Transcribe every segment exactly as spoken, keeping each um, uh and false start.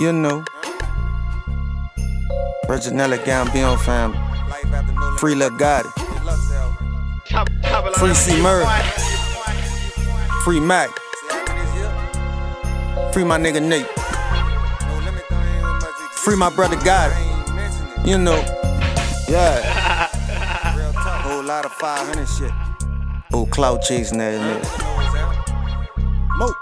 You know. Reginella Gambino family. Free Lil Gotti. Free C Murder. Free Mac. Free my nigga Nate. Free my brother Gotti. You know. Yeah. Whole lot of five hundred shit. Oh, clout chasing that nigga. Mo.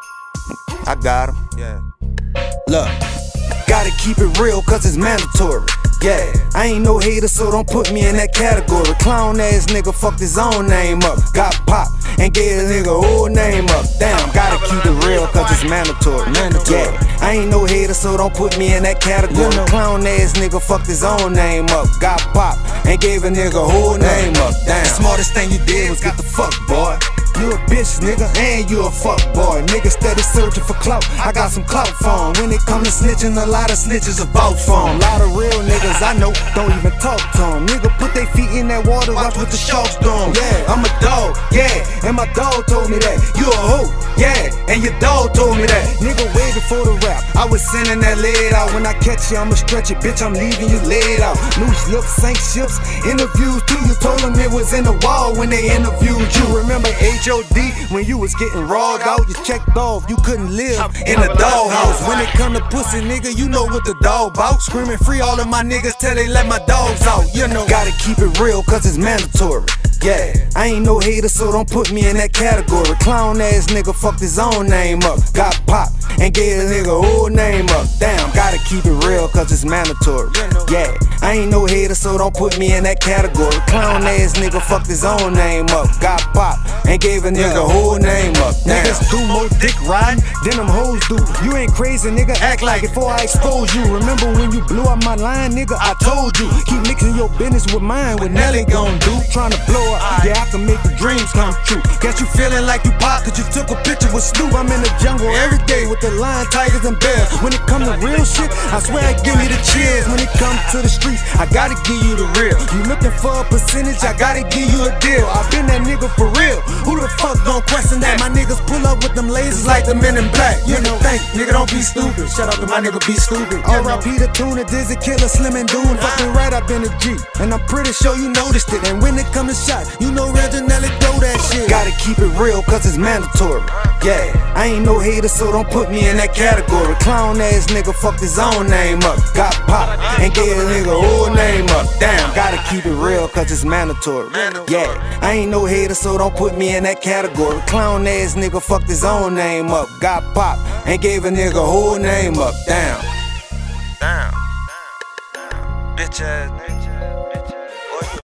I got him. Yeah. Look. Gotta keep it real cause it's mandatory. Yeah, I ain't no hater, so don't put me in that category. Clown ass nigga fucked his own name up. Got popped and gave a nigga whole name up. Damn, gotta keep it real cause it's mandatory. Yeah, I ain't no hater, so don't put me in that category. Clown ass nigga fucked his own name up. Got popped and gave a nigga whole name up. Damn, the smartest thing you did was get the fuck, boy. You a bitch, nigga, and you a fuck boy. Nigga steady searching for clout. I got some clout for him. When it come to snitching, a lot of snitches are vouch for him. A lot of real niggas I know don't even talk to him. Nigga put their feet in that water, watch what the sharks do 'em. Yeah, I'm a dog, yeah, and my dog told me that. You a hoe, yeah, and your dog told me that. Nigga way before the rap, I was sending that lead out. When I catch you, I'ma stretch it, bitch, I'm leaving you laid out. Loose lips, sank ships, interviews too. You told them it was in the wall when they interviewed you. Remember H O D when you was getting rawed out? You checked off, you couldn't live in a doghouse. When it come to pussy, nigga, you know what the dog bout. Screaming free all of my niggas till they let my dogs out. You know, gotta keep it real cause it's mandatory. Yeah, I ain't no hater, so don't put me in that category. Clown ass nigga fucked his own name up. Got popped and gave a nigga whole name up. Damn, gotta keep it real cause it's mandatory. Yeah, I ain't no hater, so don't put me in that category. Clown ass nigga fucked his own name up. Got popped and gave a nigga whole name up. Damn. Niggas do more dick riding than them hoes do. You ain't crazy, nigga, act like it before I expose you. Remember when you blew up my line, nigga, I told you. Keep mixing your business with mine, what Nelly gon' do? Tryna blow up, yeah, I can make the dreams come true. Guess you feeling like you pop cause you took a picture with Snoop. I'm in the jungle every day with the lion, tigers, and bears. When it come to real shit, I swear I give me the cheers. When it comes to the streets, I gotta give you the real. You looking for a percentage, I gotta give you a deal. I been that nigga for real. Who the fuck gon' question that? My niggas pull up with them lasers like the Men in Black. You know, think, nigga, don't be stupid. Shout out to my nigga, be stupid. R I P the Tuna, Dizzy Killer, Slim and Dune. Fucking right, I been a G, and I'm pretty sure you noticed it. And when it come to shots, you know Reginella throw that shit. Gotta keep it real cause it's mandatory. Yeah, I ain't no hater, so don't put me in that category. Clown ass nigga fucked his own name up. Got popped and gave a nigga whole name up. Damn, gotta keep it real cause it's mandatory. Yeah, I ain't no hater, so don't put me in that category. Clown ass nigga fucked his own name up. Got popped and gave a nigga whole name up. Damn. Damn. Bitch ass nigga.